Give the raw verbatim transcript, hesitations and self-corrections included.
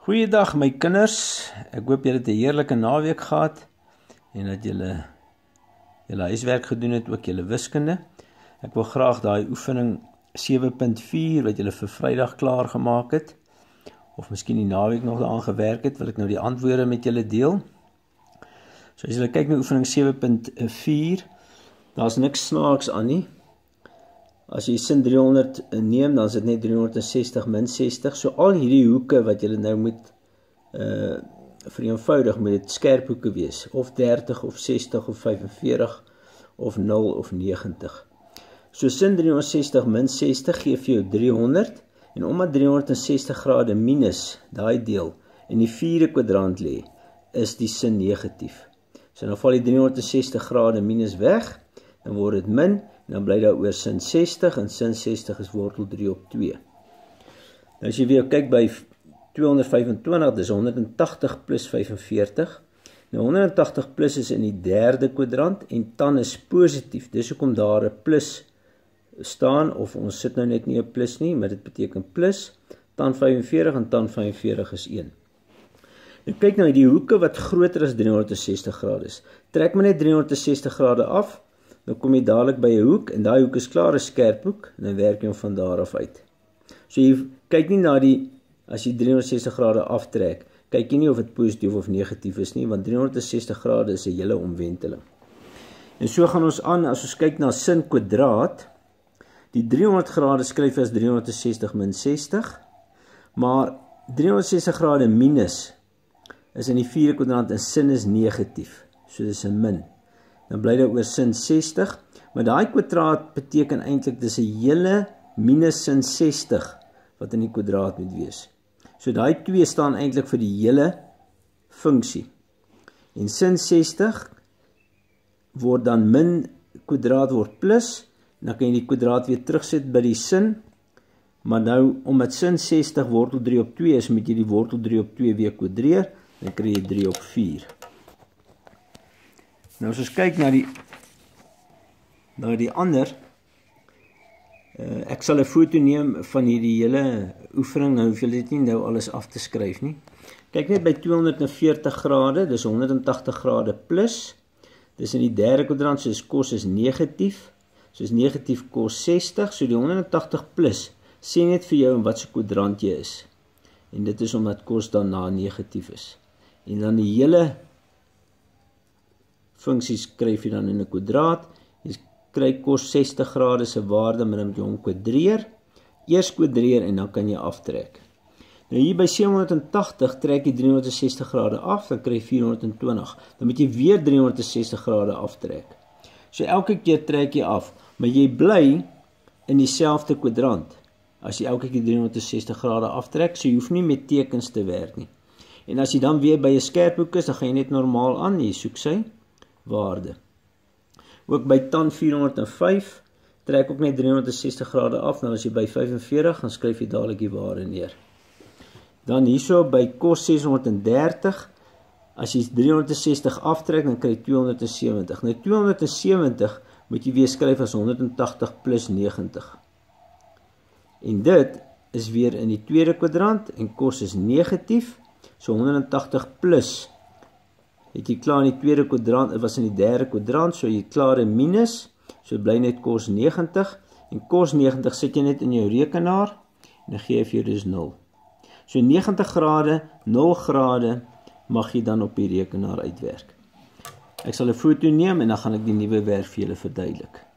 Goeiedag my kinders, ek hoop julle het 'n heerlike naweek gehad en dat julle julle huiswerk gedoen het, ook julle wiskunde. Ek wil graag daai oefening sewe punt vier wat julle vir Vrydag klaar gemaak het, of miskien die naweek nog daaraan gewerk het, wil ek nou die antwoorde met julle deel. So as julle kyk na oefening sewe punt vier, daar's niks snaaks aan nie. As jy sin driehonderd neem, dan is dit net driehonderdsestig min sestig. So al hierdie hoeke wat julle nou moet uh, vereenvoudig, moet dit skerp hoeke wees. Of dertig, of sestig, of vyfenveertig, of nul, of negentig. So sin driehonderdsestig min sestig gee vir jou driehonderd. En omdat driehonderdsestig grade minus daai deel in die vierde kwadrant lê, is die sin negatief. So dan val die driehonderdsestig grade minus weg, dan word dit min, en dan bly daar oor sin sestig, en sin sestig is wortel drie op twee. Nou as jy weer kyk by tweehonderdvyfentwintig, dis honderdtagtig plus vyfenveertig. Nou honderdtagtig plus is in die derde kwadrant, en tan is positief, dis hoekom daar 'n plus staan, of ons sit nou net nie 'n plus nie, maar dit beteken plus, tan vyfenveertig en tan vyfenveertig is een. Nou kyk nou, die hoeke wat groter as driehonderdsestig grade is, trek maar net driehonderdsestig grade af, dan kom jy dadelik by 'n hoek, en daai hoek is klaar 'n skerp hoek, en dan werk jy hom van daar af uit. So jy kyk nie na die, as jy driehonderdsestig grade aftrek, kyk jy nie of dit positief of negatief is nie, want driehonderdsestig grade is 'n hele omwenteling. En so gaan ons aan, as ons kyk na sin kwadraat, die driehonderd grade skryf as driehonderdsestig min sestig, maar driehonderdsestig grade minus is in die vierde kwadrant, en sin is negatief, so dis 'n min. Dan bly daar oor sin sestig, maar daai kwadraat beteken eintlik dis 'n hele minus sin sestig wat in die kwadraat moet wees. So daai twee staan eintlik vir die hele funksie. En sin sestig word dan min kwadraat word plus, dan kan jy die kwadraat weer terugsit by die sin, maar nou omdat sin sestig wortel drie op twee is, moet jy die wortel drie op twee weer kwadreer, dan kry jy drie op vier. Nou as ons kyk na die na die ander, uh, ek sal 'n foto neem van hierdie hele oefening, nou hoef jy dit nie nou alles af te skryf nie. Kyk net by tweehonderdveertig grade, dis honderdtagtig grade plus, dis in die derde kwadrant, so kos is negatief, so is negatief kos sestig, so die honderdtagtig plus, sê net vir jou in wat se kwadrant jy is, en dit is omdat kos dan na negatief is, en dan die hele funksies skryf jy dan in 'n kwadraat, jy kry kos sestig grade se waarde, maar dan moet jy hom kwadreer, eers kwadreer en dan kan jy aftrek. Nou hier by sewenhonderdtagtig trek jy driehonderdsestig grade af, dan kry jy vierhonderdtwintig, dan moet jy weer driehonderdsestig grade aftrek. So elke keer trek jy af, maar jy bly in dieselfde kwadrant, as jy elke keer driehonderdsestig grade aftrek, so jy hoef nie met tekens te werk nie. En as jy dan weer by 'n skerp hoek is, dan gaan jy net normaal aan, jy soek sy waarde. Ook by tan vierhonderdvyf, trek ook net driehonderdsestig grade af, nou as jy by vyfenveertig, dan skryf jy dadelik die waarde neer. Dan hierso by kos seshonderddertig, as jy driehonderdsestig aftrek, dan kry jy tweehonderdsewentig. Nou tweehonderdsewentig moet jy weer skryf as honderdtagtig plus negentig. En dit is weer in die tweede kwadrant, en kos is negatief, so honderdtagtig plus, het jy klaar in die tweede kwadrant, het was in die derde kwadrant, so jy klaar 'n minus, so bly net kos negentig, en kos negentig sit jy net in jou rekenaar, en dan gee jy vir jou dus nul. So negentig grade, nul grade, mag jy dan op die rekenaar uitwerk. Ek sal 'n foto neem, en dan gaan ek die nuwe werk vir julle verduidelik.